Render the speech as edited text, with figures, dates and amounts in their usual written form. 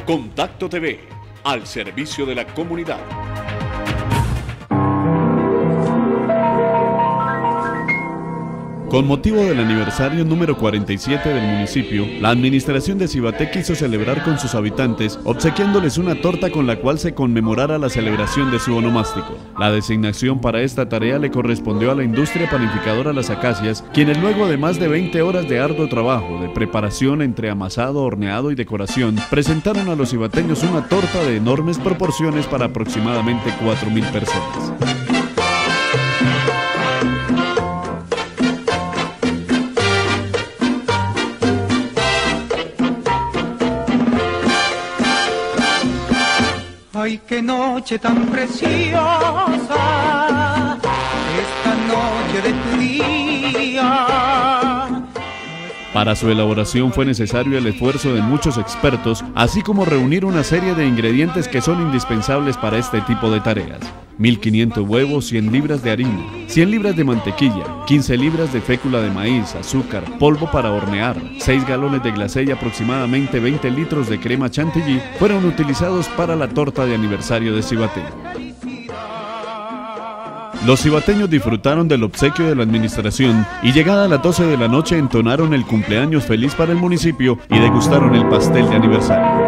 Contacto TV, al servicio de la comunidad. Con motivo del aniversario número 47 del municipio, la administración de Cibaté quiso celebrar con sus habitantes, obsequiándoles una torta con la cual se conmemorara la celebración de su onomástico. La designación para esta tarea le correspondió a la industria panificadora Las Acacias, quienes luego de más de 20 horas de arduo trabajo, de preparación entre amasado, horneado y decoración, presentaron a los cibateños una torta de enormes proporciones para aproximadamente 4.000 personas. ¡Ay, qué noche tan preciosa! Esta noche de tu día. Para su elaboración fue necesario el esfuerzo de muchos expertos, así como reunir una serie de ingredientes que son indispensables para este tipo de tareas. 1.500 huevos, 100 libras de harina, 100 libras de mantequilla, 15 libras de fécula de maíz, azúcar, polvo para hornear, 6 galones de glacé y aproximadamente 20 litros de crema chantilly fueron utilizados para la torta de aniversario de Cibaté. Los cibateños disfrutaron del obsequio de la administración y llegada a las 12 de la noche entonaron el cumpleaños feliz para el municipio y degustaron el pastel de aniversario.